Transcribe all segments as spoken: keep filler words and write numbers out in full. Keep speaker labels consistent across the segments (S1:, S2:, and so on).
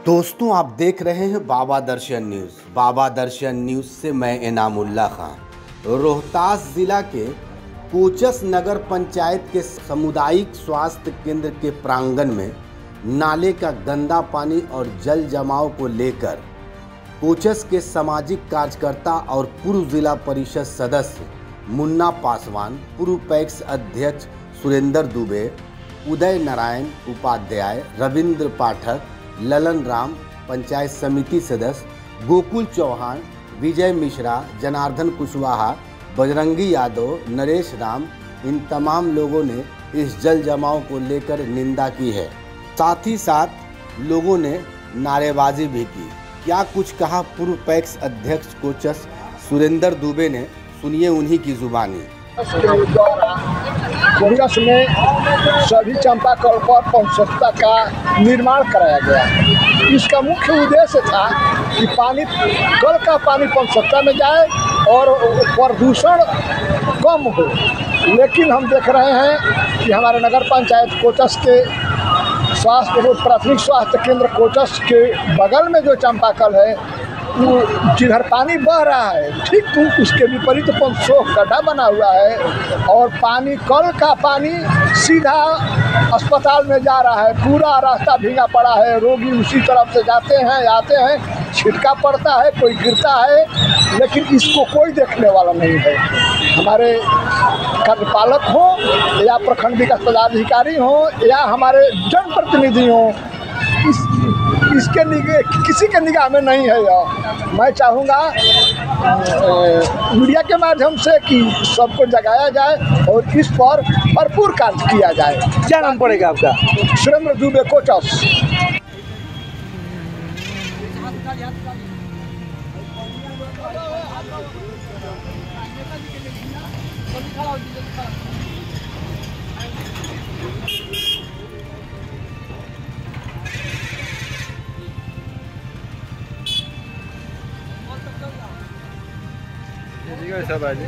S1: दोस्तों, आप देख रहे हैं बाबा दर्शन न्यूज़। बाबा दर्शन न्यूज़ से मैं इनामुल्ला खान। रोहतास ज़िला के कोचस नगर पंचायत के सामुदायिक स्वास्थ्य केंद्र के प्रांगण में नाले का गंदा पानी और जल जमाव को लेकर कोचस के सामाजिक कार्यकर्ता और पूर्व जिला परिषद सदस्य मुन्ना पासवान, पूर्व पैक्स अध्यक्ष सुरेंद्र दुबे, उदय नारायण उपाध्याय, रविंद्र पाठक, ललन राम, पंचायत समिति सदस्य गोकुल चौहान, विजय मिश्रा, जनार्दन कुशवाहा, बजरंगी यादव, नरेश राम, इन तमाम लोगों ने इस जल जमाव को लेकर निंदा की है। साथ ही साथ लोगों ने नारेबाजी भी की। क्या कुछ कहा पूर्व पैक्स अध्यक्ष कोचस सुरेंद्र दुबे ने, सुनिए उन्हीं की जुबानी।
S2: कोचस में सभी चापाकल पर पंप स्वच्छता का निर्माण कराया गया। इसका मुख्य उद्देश्य था कि पानी कल का पानी पंप स्वच्छता में जाए और प्रदूषण कम हो। लेकिन हम देख रहे हैं कि हमारे नगर पंचायत कोचस के स्वास्थ्य प्राथमिक स्वास्थ्य केंद्र कोचस के बगल में जो चापाकल है, वो जिधर पानी बह रहा है ठीक उसके विपरीत पंप सौ गड्ढा बना हुआ है और पानी कल का पानी सीधा अस्पताल में जा रहा है। पूरा रास्ता भीगा पड़ा है, रोगी उसी तरफ से जाते हैं आते हैं, छिटका पड़ता है, कोई गिरता है, लेकिन इसको कोई देखने वाला नहीं है। हमारे कार्यपालक हो या प्रखंड विकास पदाधिकारी हो या हमारे जनप्रतिनिधि हो, इस इसके निगाह किसी के निगाह में नहीं है। यह मैं चाहूँगा मीडिया के माध्यम से कि सबको जगाया जाए और इस पर भरपूर कार्य किया जाए।
S3: क्या नाम पड़ेगा आपका?
S2: सुरेंद्र दुबे, कोचस।
S3: सब आज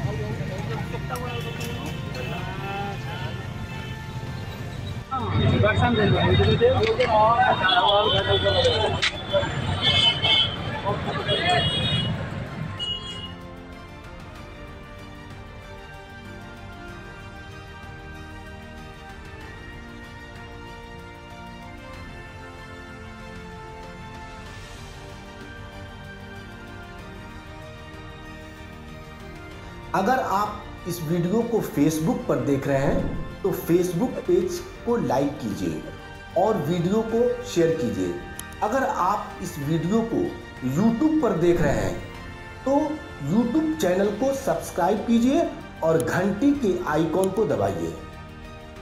S1: अगर आप इस वीडियो को फेसबुक पर देख रहे हैं तो फेसबुक पेज को लाइक कीजिए और वीडियो को शेयर कीजिए। अगर आप इस वीडियो को यूट्यूब पर देख रहे हैं तो यूट्यूब चैनल को सब्सक्राइब कीजिए और घंटी के आइकॉन को दबाइए।